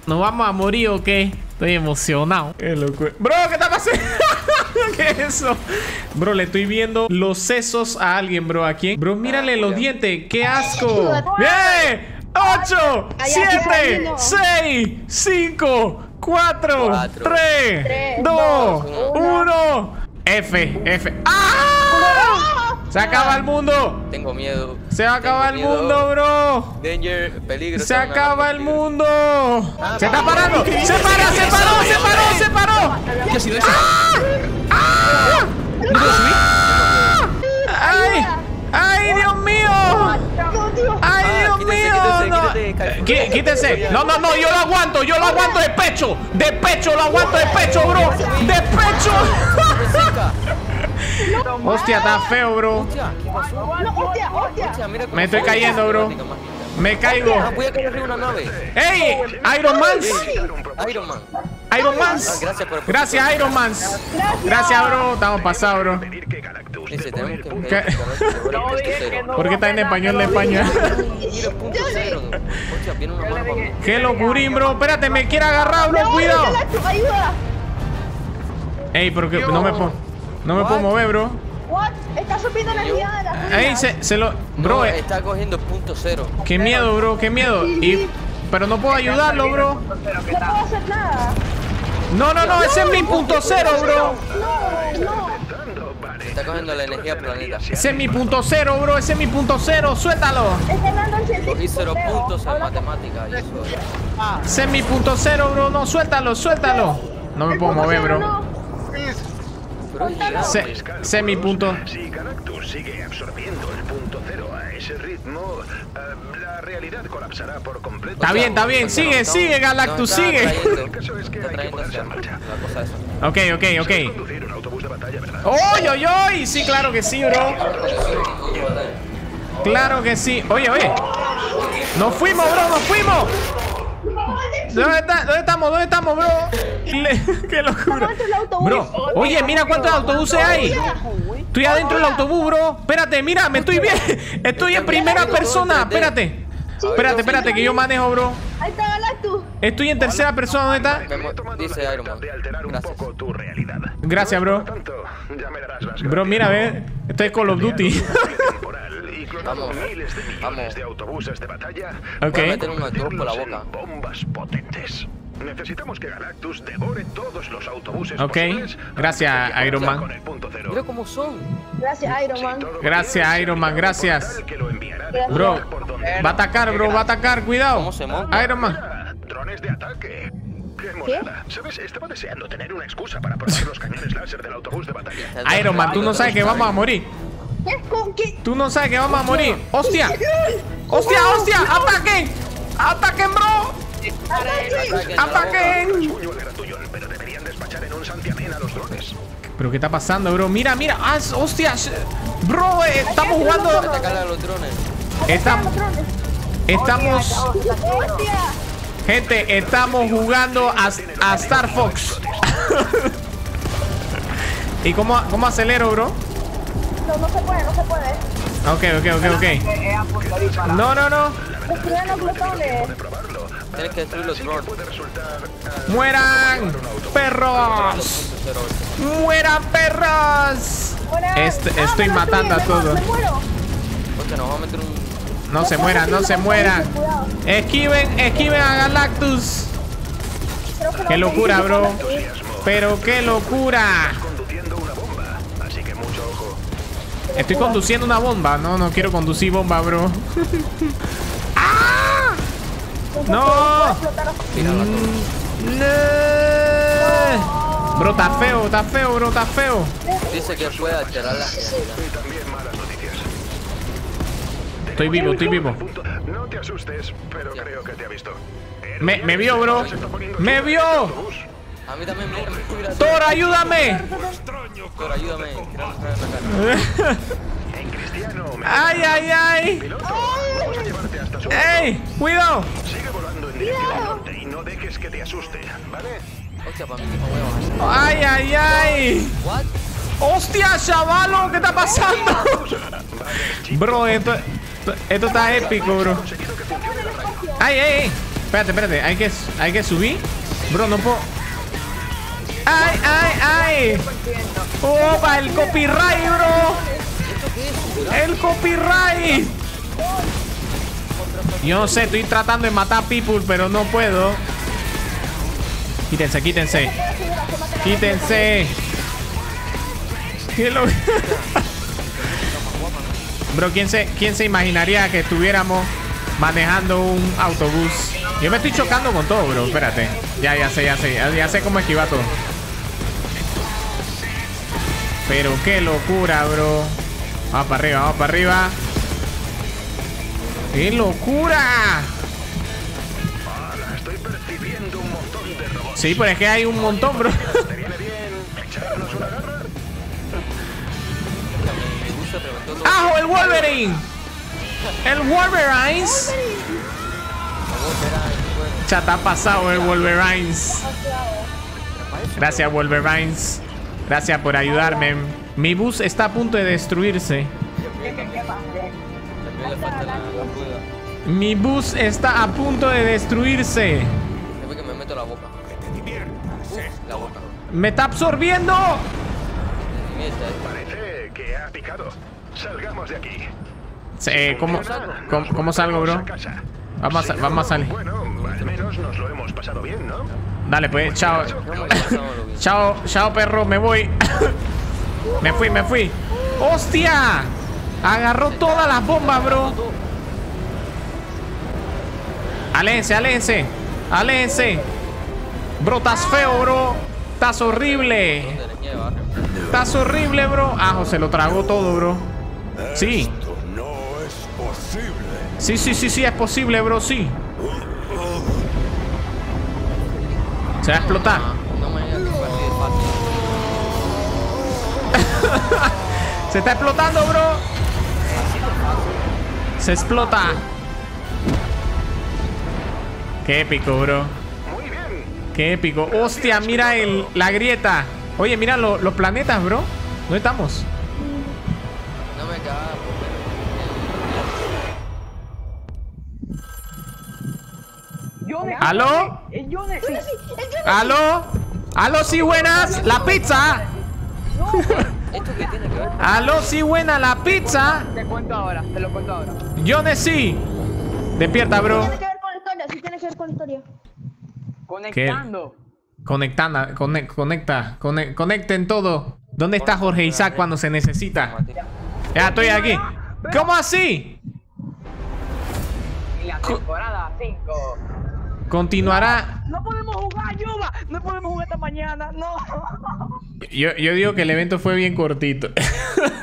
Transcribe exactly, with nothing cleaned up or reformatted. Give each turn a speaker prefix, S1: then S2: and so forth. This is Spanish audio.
S1: ¿Nos vamos a morir o qué? Estoy emocionado. Qué locura. Bro, ¿qué está pasando? ¿Qué es eso? Bro, le estoy viendo los sesos a alguien, bro. ¿A quién? Bro, mírale los dientes. ¡Qué asco! ¡Bien! ocho, siete, seis, cinco, cuatro, tres, dos, uno. F, F. ¡Ah! Se acaba el mundo.
S2: Tengo miedo.
S1: Se acaba el mundo, bro.
S2: Danger, peligro.
S1: Se acaba el mundo. Se está parando. Se para, se paró, se paró, se paró.
S3: ¿Qué ha sido eso?
S1: ¡Ah!
S3: ¿No puedo subir?
S1: ¡Ay! ¡Ay, Dios mío! ¡Ay, Dios mío! No. Quí- Quítese. No, no, no, yo lo aguanto. Yo lo aguanto de pecho. De pecho, lo aguanto de pecho, bro. De pecho. Hostia, está feo, bro. Me estoy cayendo, bro. Me caigo.
S2: Ah, voy a caer arriba de una nave.
S1: ¡Ey! ¡Iron Man!
S2: Iron Man.
S1: ¡Iron Man!
S2: Gracias por-
S1: Gracias, Iron Man. Gracias, bro. Estamos pasados, bro.
S2: Dice, tenemos que...
S1: ¿Qué?
S2: ¿Qué?
S1: ¿Por qué está en español de España?
S2: Mira, punto cero. Hostia, viene una mano para mí.
S1: ¡Qué locurín, bro! Espérate, me quiere agarrar, bro. Cuidado.
S4: Ayuda.
S1: Ey, pero que no me puedo. No me puedo mover, bro.
S4: What? Está subiendo la energía de la
S1: Ey, se, se lo. Bro,
S2: No,
S1: eh,
S2: está cogiendo punto cero.
S1: qué miedo, bro, qué miedo. Y. Pero no puedo ayudarlo, bro.
S4: No puedo hacer nada.
S1: No, no, no, ese es mi punto cero, bro.
S4: No, no.
S2: Está cogiendo la energía del planeta.
S1: Ese es mi punto cero, bro. Ese es mi punto cero. Suéltalo.
S4: Está dando el científico.
S2: Cogí cero
S4: feo.
S2: puntos en
S4: Habla-
S2: matemática y eso.
S1: Ese es mi punto cero, bro. No, suéltalo, suéltalo. No me puedo mover, bro.
S4: No.
S2: Pero es gigante.
S1: Ese ese es mi punto.
S5: Si Galactus sigue absorbiendo el punto cero a ese ritmo, eh, la realidad colapsará por completo.
S1: Está bien, está bien. Sigue, sigue, Galactus, sigue.
S5: El caso es que
S2: Está
S5: hay que
S2: trayendo
S5: ponerse
S2: hacia
S5: en marcha.
S2: la cosa esa.
S1: Ok, ok, ok.
S5: Conducir un autobús de batalla, ¿verdad?
S1: ¡Oy, oy, oy! Sí, claro que sí, bro. Claro que sí. Oye, oye. Nos fuimos, bro, nos fuimos. ¿Dónde, está, ¿Dónde estamos? ¿Dónde estamos, bro? Le- ¡Qué locura! Bro, oye, mira cuántos autobuses hay. Estoy adentro del autobús, bro. Espérate, mira, me estoy bien. Estoy en primera persona. Espérate. Espérate, espérate, que yo manejo, bro.
S4: Ahí está Galactus.
S1: Estoy en tercera persona. ¿Dónde está?
S2: Memo- Dice Iron Man.
S5: De alterar un
S2: Gracias.
S5: poco tu realidad.
S1: Gracias, bro.
S5: Por tanto, ya me darás las
S1: Bro, mira, ve. Estoy Call of Duty.
S5: temporal y clonando
S2: Vamos,
S5: miles de millones
S2: vamos.
S5: de autobuses de batalla.
S1: Ok.
S2: Voy a meter un autobús por la
S5: convertirlos
S2: boca.
S5: en bombas potentes. Necesitamos que Galactus devore todos los autobuses
S1: Ok.
S5: posibles.
S1: Gracias,
S5: antes de que
S1: Iron
S5: avance
S1: Man.
S5: con el punto cero.
S2: Mira cómo son.
S4: Gracias, Iron Man.
S1: Gracias, Iron Man, gracias.
S5: Que lo enviará de
S1: Bro,
S5: lugar por donde-
S1: va a atacar, bro, va a atacar. Cuidado.
S2: ¿Cómo se monta?
S1: Iron Man.
S5: Ah, drones de ataque. Qué monada. ¿Sabes? Estaba deseando tener una excusa para probar los cañones láser del autobús de batalla.
S1: Iron Man, tú no sabes que vamos a morir.
S4: ¿Qué? ¿Con qué?
S1: Tú no sabes que vamos a morir. ¡Hostia! ¡Hostia, hostia! ¡Ataquen! ¡Ataquen, bro! ¡Ataquen!
S5: Rasguño al gratullón, pero deberían despachar en un santiamén a los drones.
S1: ¿Pero qué está pasando, bro? Mira, mira. ¡Ah, hostia! Bro, eh, estamos jugando.
S2: Atacarle a los drones.
S1: Estamos. Estamos.
S4: ¡Hostia!
S1: Gente, estamos jugando a, a Star Fox. ¿Y cómo, cómo acelero, bro?
S4: No, no se puede, no se puede.
S1: Ok, ok, ok, ok. No, no, no.
S4: Destruyen los glotones.
S2: Tienes que destruir los drones.
S1: ¡Mueran! ¡Perros! ¡Mueran, perros! Este-
S4: Ah,
S1: estoy
S4: me
S1: matando a
S4: destruyen, me
S1: todos.
S4: mu- Me muero.
S2: Hostia, nos vamos a meter un...
S1: No se mueran, no se mueran. Esquiven, esquiven a Galactus.
S4: Creo que
S1: ¡Qué
S4: no
S1: locura,
S4: sé.
S1: bro! ¡Pero qué locura!
S5: Conduciendo una bomba, así que mucho ojo.
S1: Estoy conduciendo una bomba. No, no quiero conducir bomba, bro. ¡Ah! ¡No! Mm, no. Bro, está feo, está feo, bro, está feo.
S2: Dice que puede alterar la realidad.
S5: Y también malas noticias.
S1: Estoy vivo, estoy vivo.
S5: No te asustes, pero creo que te ha visto.
S1: Me, me vio, bro. Me vio.
S2: A mí también me... Mira,
S1: Thor, ayúdame.
S2: Thor, ayúdame. Quiero entrar en la cara.
S5: En cristiano, me
S1: Ay, ay, ay.
S5: piloto, vamos a llevarte hasta su...
S1: ¡Ey! ¡Cuidado!
S5: Sigue volando en dirección al norte y no dejes que te asuste, ¿vale?
S2: Hostia, para mí no voy a bajar.
S1: ¡Ay, ay, ay!
S2: What?
S1: ¡Hostia, chavalo! ¿Qué está pasando? Bro, esto, esto está épico, bro. ¡Ay, ay, ay! Espérate, espérate. Hay que, hay que subir. Bro, no puedo. ¡Ay, ay, ay! ¡Opa! ¡El copyright, bro! ¡El copyright! Yo no sé, estoy tratando de matar people, pero no puedo. Quítense, quítense. Quítense. ¿Qué lo... Bro, ¿quién se, ¿quién se imaginaría que estuviéramos manejando un autobús? Yo me estoy chocando con todo, bro. Espérate. Ya, ya sé, ya sé. Ya, ya sé cómo esquivar todo. Pero qué locura, bro. Vamos para arriba, vamos para arriba. ¡Qué locura!
S5: Hola, estoy percibiendo un montón de robots.
S1: Sí, pero es que hay un montón, bro.
S5: ¿Te viene bien echarnos una garra?
S1: ¡Ajo, el Wolverine! ¡El Wolverines! Chata, ha pasado el Wolverines. Gracias, Wolverines. Gracias por ayudarme. Mi bus está a punto de destruirse. Mi bus está a punto de destruirse.
S2: Que me meto la boca. La boca.
S1: ¡Me está absorbiendo!
S5: Parece que ha picado. Salgamos de aquí.
S1: Sí, ¿cómo, cómo, cómo salgo, bro? Vamos a, vamos a salir.
S5: Bueno, al menos nos lo hemos pasado bien, ¿no?
S1: Dale, pues, chao. Chao, chao, perro, me voy. Me fui, me fui. ¡Hostia! Agarró todas las bombas, bro. Aléjense, aléjense. Aléjense. Bro, estás feo, bro. Estás horrible. Estás horrible, bro. Ah, se lo tragó todo, bro. Sí. Sí, sí, sí, sí, es posible, bro, sí. Se va a explotar.
S2: No me digas que fue así de fácil.
S1: Se está explotando, bro. Se explota. Qué épico, bro.
S5: Muy bien.
S1: Qué épico. Hostia, mira el, la grieta. Oye, mira lo, los planetas, bro. ¿Dónde estamos?
S2: No me cagas.
S1: ¿Aló? ¿Aló? ¿Aló, sí, buenas? ¿La pizza?
S2: ¿Esto qué tiene que ver?
S1: ¿Aló, sí, buena la pizza?
S3: Te cuento ahora, te lo cuento ahora.
S1: Yo ne sí. Despierta, bro.
S4: Tiene que ver con la historia, sí tiene que ver con la historia.
S3: Conectando.
S1: Conectando, conec- conecta, cone- conecten todo. ¿Dónde está Jorge Isaac cuando se necesita? Ya estoy aquí. ¿Cómo así?
S3: En la temporada cinco.
S1: Continuará.
S3: No podemos jugar, Yuba. No podemos jugar esta mañana, no.
S1: Yo, yo digo que el evento fue bien cortito.